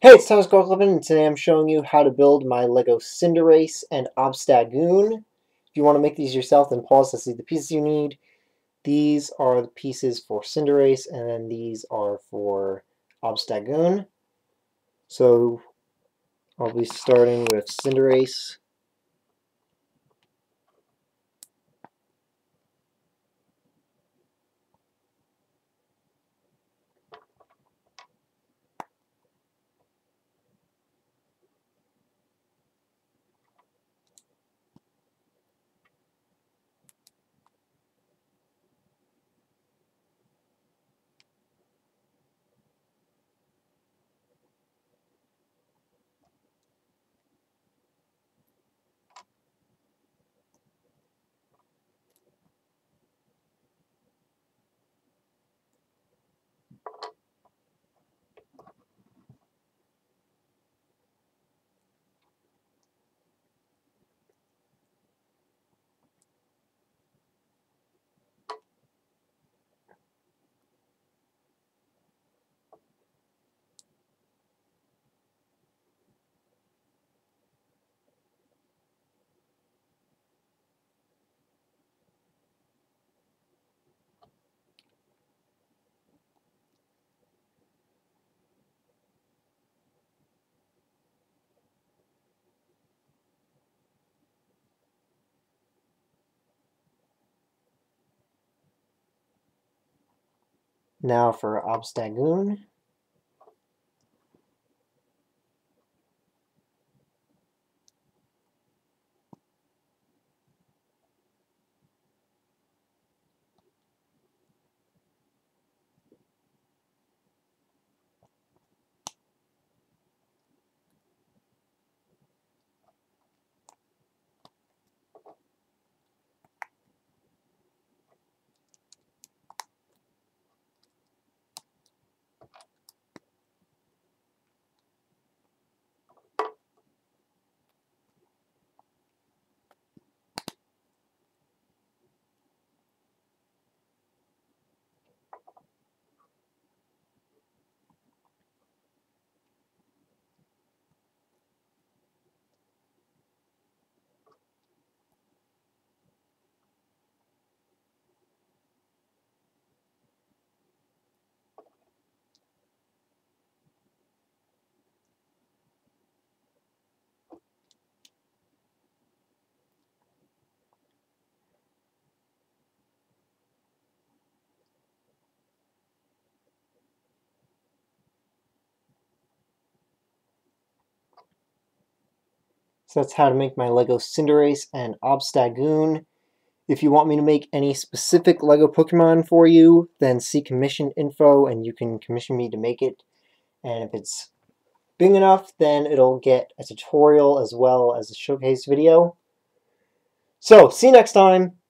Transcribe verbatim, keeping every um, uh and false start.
Hey, it's Thomas Gorklevin, and today I'm showing you how to build my LEGO Cinderace and Obstagoon. If you want to make these yourself, then pause to see the pieces you need. These are the pieces for Cinderace, and then these are for Obstagoon. So I'll be starting with Cinderace. Now for Obstagoon. So that's how to make my LEGO Cinderace and Obstagoon. If you want me to make any specific LEGO Pokemon for you, then see commission info and you can commission me to make it. And if it's big enough, then it'll get a tutorial as well as a showcase video. So, see you next time!